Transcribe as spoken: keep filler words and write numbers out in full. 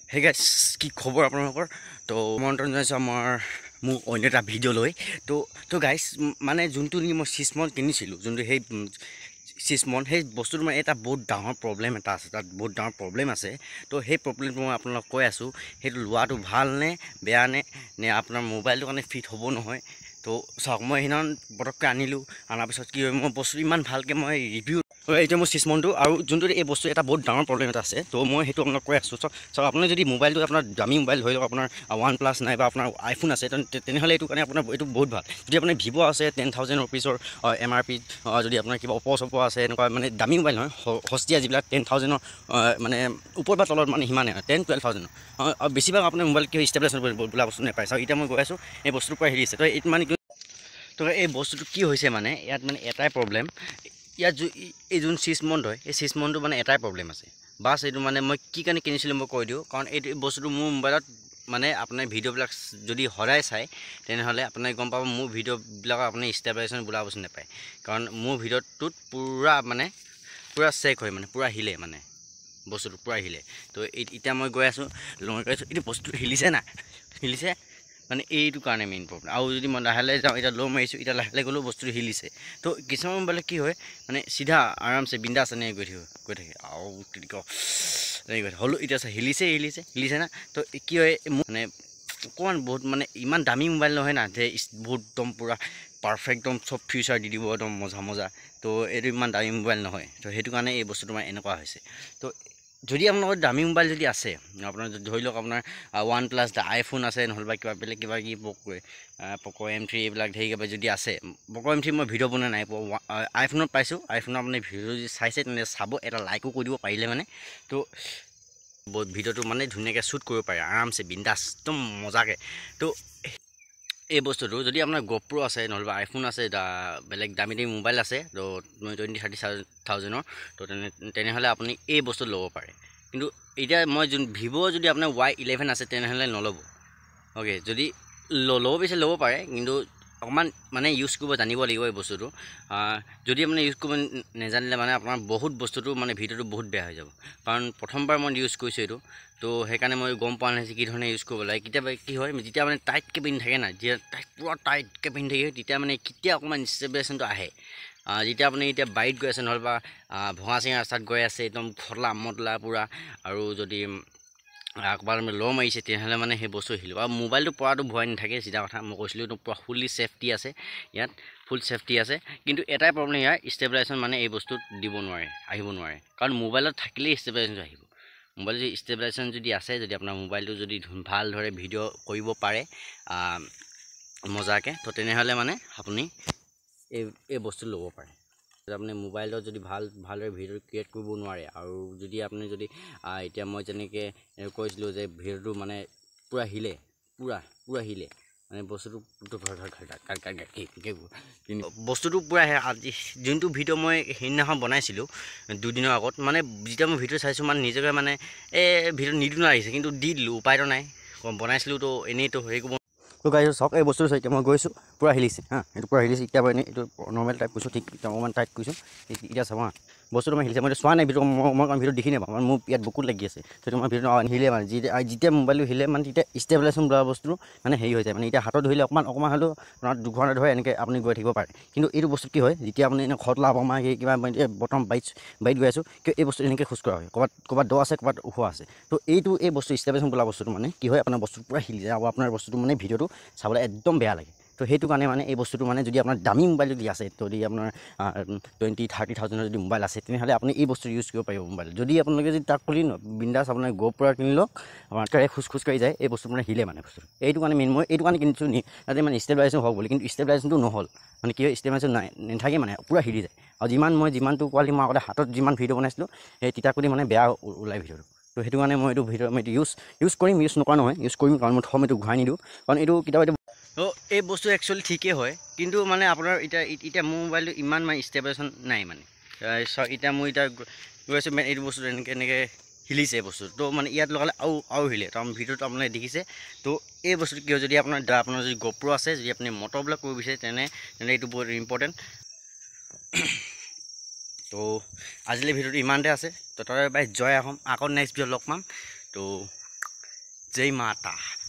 Hey guys, কি খবৰ আপোনালোকৰ? তো মন্ত্ৰণ জনাইছোঁ আমাৰ মোৰ অন্য এটা ভিডিঅ' লৈ। তো তো গাইজ মানে যোনটো নি মই চিছমন কিনিছিলোঁ, যোনটো সেই চিছমন সেই বস্তুটো মানে এটা বহুত ডাঙৰ প্ৰব্লেম এটা আছে, তাত বহুত ডাঙৰ প্ৰব্লেম আছে। তো সেই প্ৰব্লেমটো মই আপোনালোকক কৈ আছোঁ, সেইটো লোৱাটো ভাল নে বেয়া নে নে আপোনাৰ মোবাইলটো কাৰণে ফিট হ'ব নহয়। তো চাওক, মই সেইদিনাখন পটককৈ আনিলোঁ, অনাৰ পিছত কি হয়, মই বস্তুটো ইমান ভালকৈ মই ৰিভিউ এইটো মোৰ চিছমনটো, আৰু যোনটো এই বস্তু এটা বহুত ডাঙৰ প্ৰব্লেম এটা আছে। তো মই সেইটো আপোনাক কৈ আছোঁ। চাওক চাওক আপুনি যদি মোবাইলটো আপোনাৰ দামী মোবাইল ধৰি লওক, আপোনাৰ ওৱান প্লাছ নাই বা আপোনাৰ আইফোন আছে, তেনেহ'লে এইটো কাৰণে আপোনাৰ এইটো বহুত ভাল। যদি আপোনাৰ ভিভ' আছে টেন থাউজেণ্ড ৰুপিজৰ এম আৰ পিত, যদি আপোনাৰ কিবা অপ' চপ' আছে, এনেকুৱা মানে দামী মোবাইল নহয়, সস্তীয়া যিবিলাক টেন থাউজেণ্ডৰ মানে ওপৰ বা তলত, মানে সিমানে টেন টুৱেল্ভ থাউজেণ্ডৰ আৰু বেছিভাগ আপোনাৰ মোবাইল কি ষ্টেবিলাইজেশ্যন বোলা বস্তু নাপায়। চাওক এতিয়া মই গৈ আছোঁ, এই বস্তুটোৰ পৰা হেৰি আছে। তো এইটো মানে তো এই বস্তুটো কি হৈছে, মানে ইয়াত মানে এটাই প্ৰব্লেম, ইয়াত এই যোন চিছমন হয়, এই চিছমনটো মানে এটাই প্ৰব্লেম আছে। বাছ এইটো মানে মই কি কাৰণে কিনিছিলোঁ মই কৈ দিওঁ, কাৰণ এইটো বস্তুটো মোৰ মোবাইলত মানে আপোনাৰ ভিডিঅ'বিলাক যদি সদায় চায়, তেনেহ'লে আপোনাক গম পাব মোৰ ভিডিঅ'বিলাকৰ আপুনি ষ্টেবিলাইজেশ্যন বোলা বস্তু নাপায়। কাৰণ মোৰ ভিডিঅ'টোত পূৰা মানে পূৰা চেক হয়, মানে পূৰা হিলে, মানে বস্তুটো পূৰা হিলে। তো এতিয়া মই গৈ আছোঁ, মই গৈ আছোঁ, এইটো বস্তুটো হিলিছে না, হিলিছে মানে এইটো কাৰণে মেইন প্ৰব্লেম। আৰু যদি মই লাহে লাহে যাওঁ, এতিয়া ল' মাৰিছোঁ, এতিয়া লাহে লাহে গ'লেও বস্তুটো হিলিছে। তো কিছুমান মোবাইলত কি হয়, মানে চিধা আৰামছে বিন্দাছ এনেকৈ গৈ থাকিব গৈ থাকে আৰু তেনেকৈ এনেকৈ গৈ থাকে, হ'লেও এতিয়া হিলিছে হিলিছে হিলিছে না। তো কি হয়, মোৰ মানে অকণমান বহুত মানে ইমান দামী মোবাইল নহয় না, যে বহুত একদম পূৰা পাৰফেক্ট একদম চব ফিউচাৰ দি দিব একদম মজা মজা। তো এইটো ইমান দামী মোবাইল নহয়। তো সেইটো কাৰণে এই বস্তুটো মানে এনেকুৱা হৈছে। তো যদি আপোনালোকৰ দামী মোবাইল যদি আছে, আপোনাৰ ধৰি লওক আপোনাৰ ওৱান প্লাছ আইফোন আছে, নহ'লে বা কিবা বেলেগ কিবা কি পক' পক' এম থ্ৰী এইবিলাক ধেৰ কিবা যদি আছে, পক' এম থ্ৰী মই ভিডিঅ' বনাই নাই পোৱা, আইফোনত পাইছোঁ। আইফোনত আপুনি ভিডিঅ' যদি চাইছে তেন্তে চাব, এটা লাইকো কৰি দিব পাৰিলে মানে। তো ভিডিঅ'টো মানে ধুনীয়াকৈ শ্বুট কৰিব পাৰে আৰামছে বিন্দাছ একদম মজাকৈ। তো এই বস্তুটো যদি আপোনাৰ গ'প্ৰ' আছে, নহ'লে আইফোন আছে, বেলেগ দামী দামী মোবাইল আছে, তো টুৱেণ্টি থাৰ্টি থাউজেণ্ডৰ, তো তেনে তেনেহ'লে আপুনি এই বস্তু ল'ব পাৰে। কিন্তু এতিয়া মই যোন ভিভ' যদি আপোনাৰ ৱাই ইলেভেন আছে, তেনেহ'লে নল'ব। অ'কে, যদি ল'ব বিচাৰে ল'ব পাৰে, কিন্তু অকণমান মানে ইউজ কৰিব জানিব লাগিব এই বস্তুটো। যদি আপুনি ইউজ কৰিব নেজানিলে মানে আপোনাৰ বহুত বস্তুটো মানে ভিডিঅ'টো বহুত বেয়া হৈ যাব। কাৰণ প্ৰথমবাৰ মই ইউজ কৰিছোঁ এইটো, তো সেইকাৰণে মই গম পোৱা নাই কি ধৰণে ইউজ কৰিব লাগে। কেতিয়াবা কি হয়, যেতিয়া মানে টাইটকৈ পিন্ধি থাকে না, যেতিয়া টাইট পূৰা টাইটকৈ পিন্ধি থাকে, তেতিয়া মানে কেতিয়া অকণমান ষ্টেবিলাইজেশ্যনটো আহে। যেতিয়া আপুনি এতিয়া বাইত গৈ আছে, নহ'লে বা ভঙা চিঙা ৰাস্তাত গৈ আছে, একদম খটলা মতলা পূৰা, আৰু যদি ক'ৰবাত ল' মাৰিছে, তেনেহ'লে মানে সেই বস্তু হিলিব। আৰু মোবাইলটো পৰাটো ভয় নাথাকে, চিধা কথা মই কৈছিলোঁ, এইটো পূৰা ফুল্লি ছেফটি আছে, ইয়াত ফুল ছেফটি আছে। কিন্তু এটাই প্ৰব্লেম, ইয়াৰ ষ্টেবিলাইজেশ্যন মানে এই বস্তুত দিব নোৱাৰে, আহিব নোৱাৰে। কাৰণ মোবাইলত থাকিলেই ষ্টেবিলাইজেশ্যনটো আহিব। মোবাইল যদি ষ্টেবিলাইজেশ্যন যদি আছে, যদি আপোনাৰ মোবাইলটো যদি ভালদৰে ভিডিঅ' কৰিব পাৰে মজাকৈ, তো তেনেহ'লে মানে আপুনি এই এই বস্তু ল'ব পাৰে। আপুনি মোবাইলত যদি ভাল ভালদৰে ভিডিঅ' ক্ৰিয়েট কৰিব নোৱাৰে, আৰু যদি আপুনি যদি এতিয়া মই যেনেকৈ কৈছিলোঁ যে ভিডিঅ'টো মানে পূৰা হিলে, পূৰা পূৰা হিলে, মানে বস্তুটো কিন্তু বস্তুটো পূৰা আজি যোনটো ভিডিঅ' মই সেইদিনাখন বনাইছিলোঁ দুদিনৰ আগত, মানে যেতিয়া মই ভিডিঅ' চাইছোঁ, মানে নিজকে মানে এই ভিডিঅ' নিদিওঁ লাগিছে, কিন্তু দি দিলোঁ, উপায়তো নাই, বনাইছিলোঁ তো এনেইতো হেৰি কৰিব। তো গাইছোঁ চাওক, এই বস্তুটো চাই এতিয়া মই গৈছোঁ, পূৰা হিলিছে হাঁ, এইটো পূৰা হিলিছে। এতিয়া মই এনেই এইটো নৰ্মেল টাইপ কৰিছোঁ, ঠিক এতিয়া অকণমান টাইট কৰিছোঁ, এতিয়া চাব হাঁ, বস্তুটো মই হিলিছে। মই চোৱা নাই ভিডিঅ', মই মই কাৰণ ভিডিঅ' দেখি নাপাওঁ, মানে মোৰ ইয়াত বুকুত লাগি আছে। সেইটো মই ভিডিঅ' হিলে, মানে যেতিয়া যেতিয়া মোবাইলটো হিলে, মানে তেতিয়া ষ্টেবিলাইজেশ্যন বোলা বস্তুটো মানে হেৰি হৈ যায়। মানে এতিয়া হাতত ধৰিলে অকণমান অকণমান হ'লেও আপোনাৰ দুঘণ্টা ধৰে এনেকৈ আপুনি গৈ থাকিব পাৰে। কিন্তু এইটো বস্তু কি হয়, যেতিয়া আপুনি এনে খটলা বমাই কিবা বটম বাইট বাইত গৈ আছোঁ, কিয় এই বস্তু এনেকৈ খোজ কৰা হয়, ক'ৰবাত ক'ৰবাত দ আছে, ক'ৰবাত ওখ আছে। তো এইটো এই বস্তু ষ্টেবিলাইজেশ্যন বোলা বস্তুটো মানে কি হয়, আপোনাৰ বস্তুটো পূৰা হিলি যায়, আৰু আপোনাৰ বস্তুটো মানে ভিডিঅ'টো চাবলৈ একদম বেয়া লাগে। তো সেইটো কাৰণে মানে এই বস্তুটো মানে যদি আপোনাৰ দামী মোবাইল যদি আছে, যদি আপোনাৰ টুৱেণ্টি থাৰ্টি থাউজেণ্ডৰ যদি মোবাইল আছে, তেনেহ'লে আপুনি এই বস্তু ইউজ কৰিব পাৰিব মোবাইল। যদি আপোনালোকে যদি তাক খুলি বিন্দাছ আপোনাৰ গ'প্ৰ' কিনি লওক, আপোনাৰ খোজ খোজ কাঢ়ি যায়, এই বস্তু মানে হিলে মানে বস্তুটো। এইটো কাৰণে মেইন মই এইটো কাৰণে কিনিছোঁ নি, তাতে মানে ষ্টেবিলাইজেশ্যন হওক বুলি, কিন্তু ষ্টেবিলাইজেশ্যনটো নহ'ল। মানে কি হয়, ষ্টেবিলাইজেশ্যন নাই নাথাকে, মানে পূৰা হিলি যায়। আৰু যিমান মই যিমানটো কোৱালিটি মই আগতে হাতত যিমান ভিডিঅ' বনাইছিলোঁ, সেই তেতিয়া কৰি মানে বেয়া ওলাই ভিডিঅ'টো। তো সেইটো কাৰণে মই এইটো ভিডিঅ' মই এইটো ইউজ ইউজ কৰিম, ইউজ নকৰা নহয়, ইউজ কৰিম, কাৰণ মই থ'ম, এইটো ঘূৰাই নিদিওঁ। কাৰণ এইটো কেতিয়াবা এইটো তো এই বস্তু একচুৱেলি ঠিকেই হয়, কিন্তু মানে আপোনাৰ এতিয়া এতিয়া মোৰ মোবাইলটো ইমান মানে ষ্টেবিলাইজেশ্যন নাই মানে। এতিয়া মই এতিয়া গৈ আছোঁ, এইটো বস্তুটো এনেকৈ এনেকৈ হিলিছে বস্তুটো, তো মানে ইয়াত লগালে আৰু আৰু হিলে, তো ভিডিঅ'টো আপোনালোকে দেখিছে। তো এই বস্তুটো কি হয়, যদি আপোনাৰ আপোনাৰ যদি গ'প্ৰ' আছে, যদি আপুনি মটৰবিলাক কৰিব বিচাৰে, তেনে তেনে এইটো বহুত ইম্পৰ্টেণ্ট। তো আজিলৈ ভিডিঅ'টো ইমানতে আছে। তো তাৰে বাই জয় আহোম, আকৌ নেক্সট ভিডিঅ' লগ পাম। তো জয় মাতা।